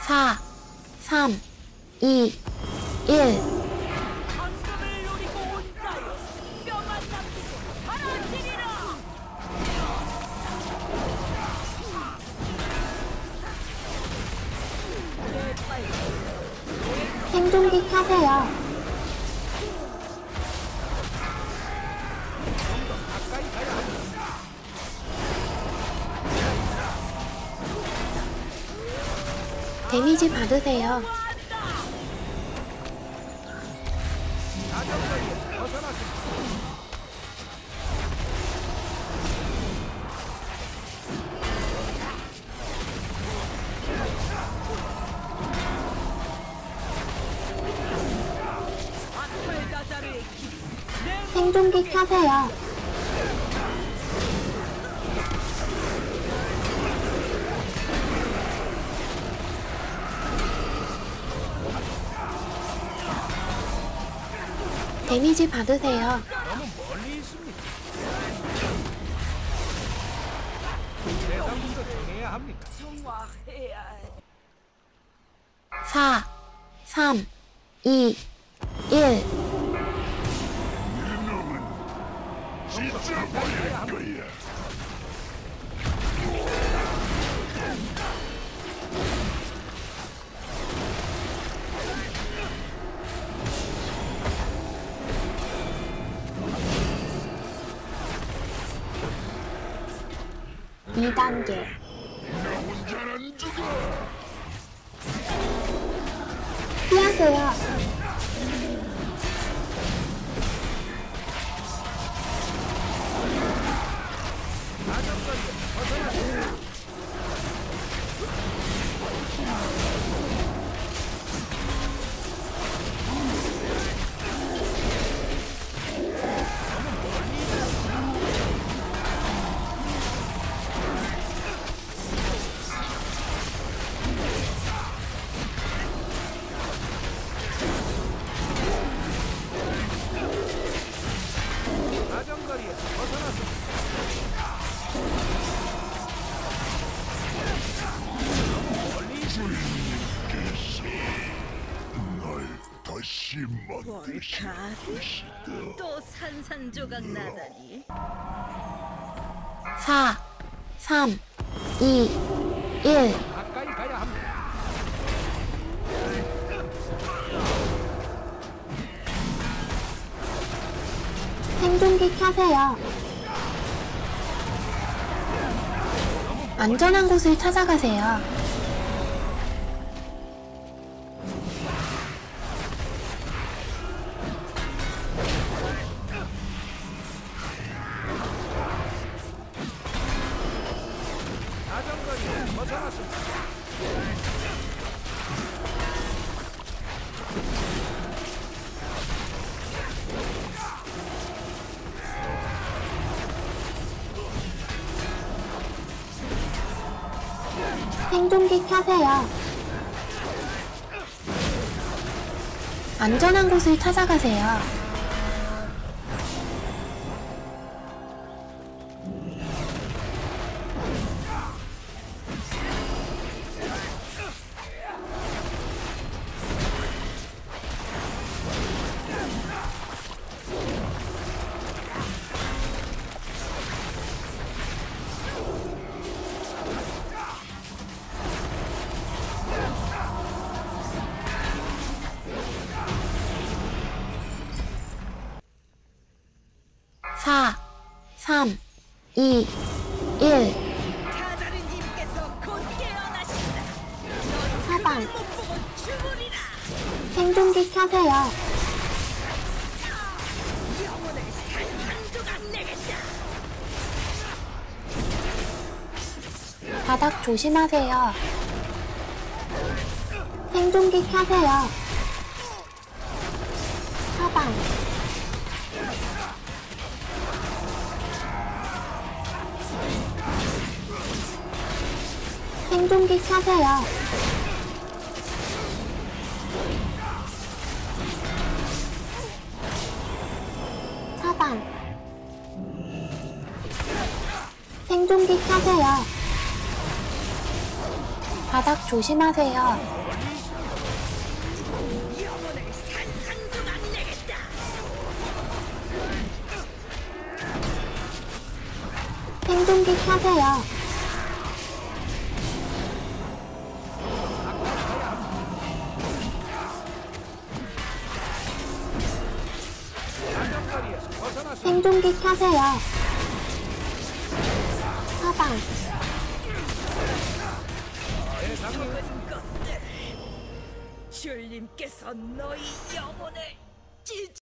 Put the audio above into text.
4, 3, 2, 1. 황금을 노리고 온 자여, 뼈만 남기고 사라지리라. 생존기 켜세요. 데미지 받으세요. 생존기 켜세요. 데미지 받으세요. 너무 멀리 있습니다. 대상부터 정해야 합니까? 정화해야 해. 4, 3, 2, 1. 찢어버릴 거야. 이 단계 나 혼자는 안 죽어. 피하세요. 사정거리에 벗어났습니다. 주인님께서 날 다시 만드실 것이다. 또 산산조각 나다니. 4, 3, 2, 1. 가까이 가야 합니다. 생존기 켜세요. 안전한 곳을 찾아가세요. 사정거리에 벗어났습니다. 생존기 켜세요. 안전한 곳을 찾아가세요. 사, 3, 2, 1. 가자르님께서 곧 깨어나신다. 사방. 못 보고 죽으리라. 생존기 켜세요. 영혼을 산산조각 내겠다. 바닥 조심하세요. 생존기 켜세요. 사방. 생존기 켜세요. 사방. 생존기 켜세요. 바닥 조심하세요. 생존기 켜세요. 사정거리에서 벗어났습니다. 생존기 켜세요. 사방, 대상은 죽은 것들. 주님께서 너희 영혼을 찢